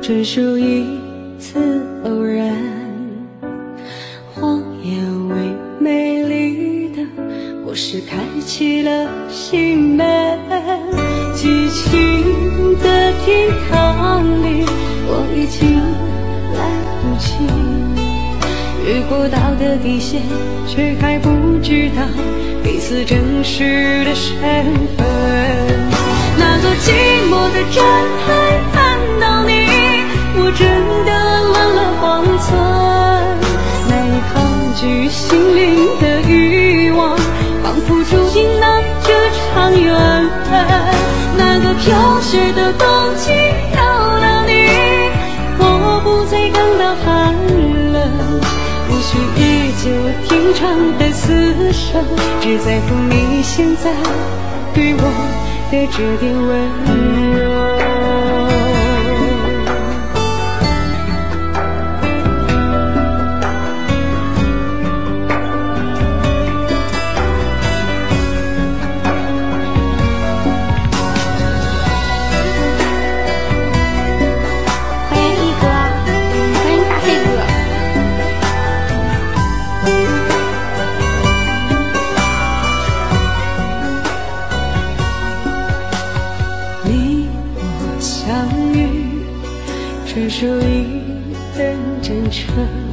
纯属一次偶然。谎言为美丽的果实开启了心门，激情的天堂里我已经来不及越过道德底线，却还不知道彼此真实的身份。那座寂寞的站台看到你，我真的乱了方寸，难以抗拒心灵的欲望，仿佛注定了这场缘分。那个飘雪的冬季有了你，我不再感到寒冷，无需一久天长的厮守，只在乎你现在对我的这点温柔。 欢迎一哥，欢迎大黑哥。 你我相遇，纯属一份真诚，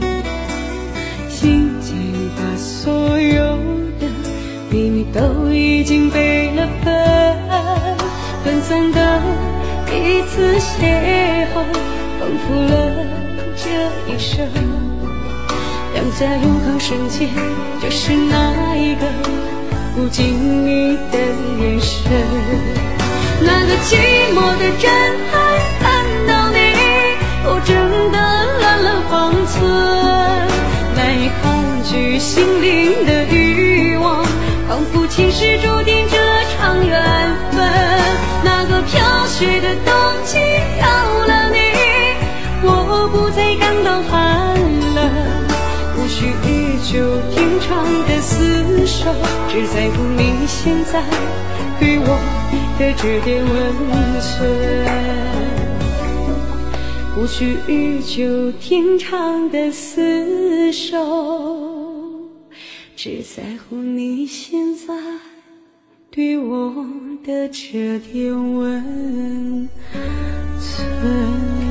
心间把所有的秘密都已经备了份，分散的一次邂逅，丰富了这一生。两家永恒瞬间，就是那一个不经意的眼神。那个寂寞的站台看到你，我真的乱了方寸，难以抗拒心灵的欲望，仿佛前世注定这场缘分。那个飘雪的冬季有了你，我不再感到寒冷，无需日久天长的厮守，只在乎你现在对我的这点温存，无需日久天长的厮守，只在乎你现在对我的这点温存。